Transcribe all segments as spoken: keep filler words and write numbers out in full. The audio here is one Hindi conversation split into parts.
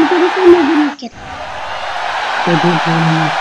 तेरे को मैं भी नहीं कहता तो दे दो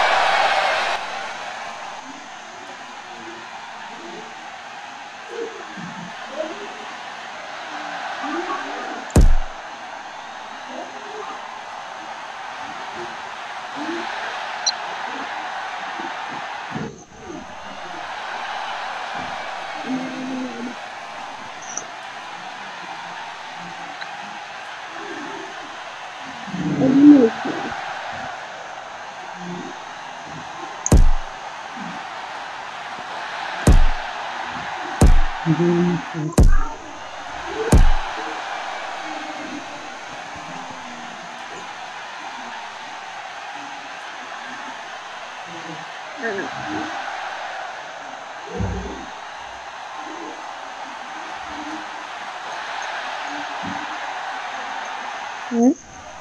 हम्म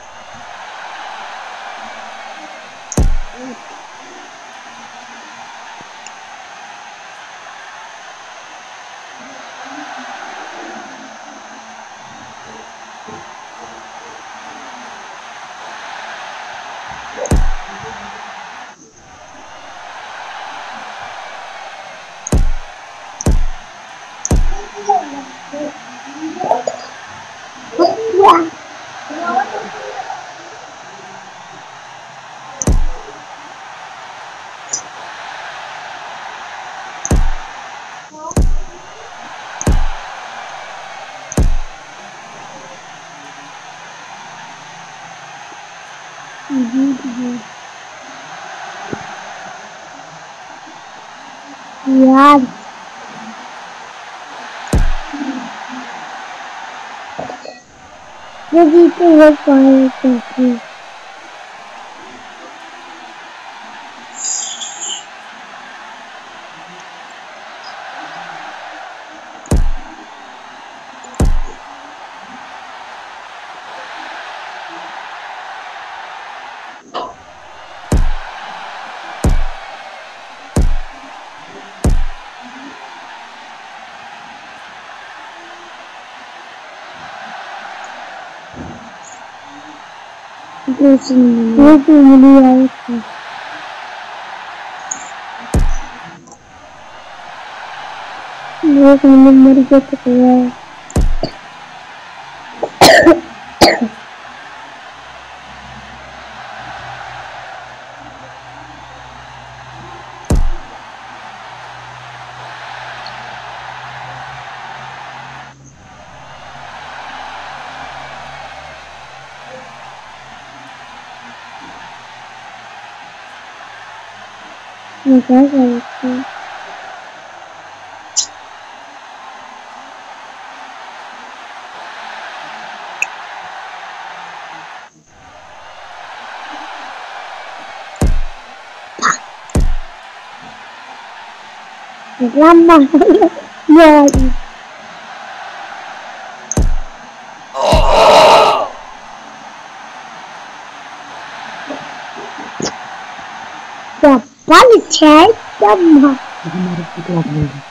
यार ये जीते हैं पाए तो कुछ नहीं तो मिली आए थे एक मिनट मर गया तो यार मैं क्या करती हूँ lama ya Dapat cek sama. Jadi mari kita lihat.